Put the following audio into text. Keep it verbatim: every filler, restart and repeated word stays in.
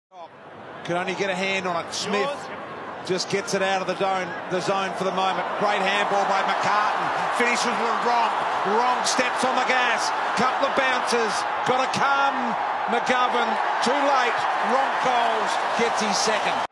Can only get a hand on it. Smith just gets it out of the zone, the zone for the moment. Great handball by McCartan. Finishes with Ronk. Ronk steps on the gas. Couple of bounces. Got to come. McGovern. Too late. Ronk goals. Gets his second.